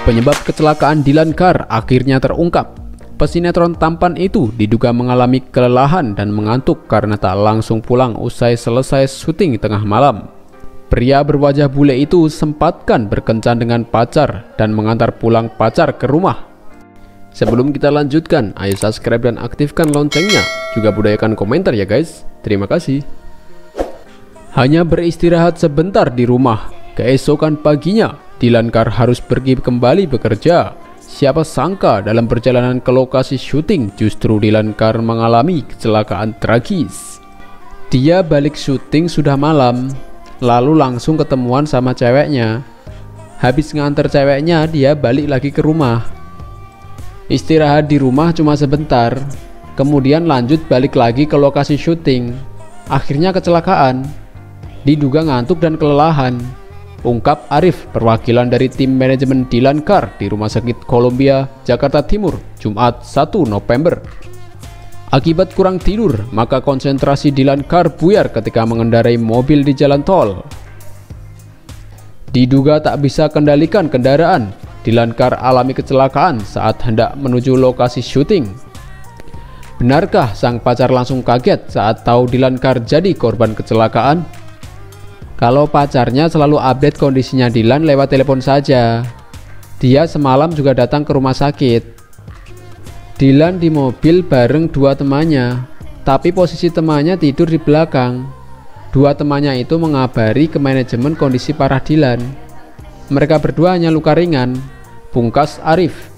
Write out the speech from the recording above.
Penyebab kecelakaan Dylan Carr akhirnya terungkap. Pesinetron tampan itu diduga mengalami kelelahan dan mengantuk karena tak langsung pulang usai selesai syuting tengah malam. Pria berwajah bule itu sempatkan berkencan dengan pacar dan mengantar pulang pacar ke rumah. Sebelum kita lanjutkan, ayo subscribe dan aktifkan loncengnya. Juga budayakan komentar ya guys. Terima kasih. Hanya beristirahat sebentar di rumah, keesokan paginya Dylan Carr harus pergi kembali bekerja. Siapa sangka dalam perjalanan ke lokasi syuting justru Dylan Carr mengalami kecelakaan tragis. Dia balik syuting sudah malam, lalu langsung ketemuan sama ceweknya. Habis nganter ceweknya, dia balik lagi ke rumah. Istirahat di rumah cuma sebentar, kemudian lanjut balik lagi ke lokasi syuting. Akhirnya kecelakaan, diduga ngantuk dan kelelahan, ungkap Arif, perwakilan dari tim manajemen Dylan Carr di Rumah Sakit Columbia, Jakarta Timur, Jumat 1 November. Akibat kurang tidur, maka konsentrasi Dylan Carr buyar ketika mengendarai mobil di jalan tol. Diduga tak bisa kendalikan kendaraan, Dylan Carr alami kecelakaan saat hendak menuju lokasi syuting. Benarkah sang pacar langsung kaget saat tahu Dylan Carr jadi korban kecelakaan? Kalau pacarnya selalu update kondisinya Dylan lewat telepon saja. Dia semalam juga datang ke rumah sakit. Dylan di mobil bareng dua temannya, tapi posisi temannya tidur di belakang. Dua temannya itu mengabari ke manajemen kondisi parah Dylan. Mereka berdua hanya luka ringan, pungkas Arif.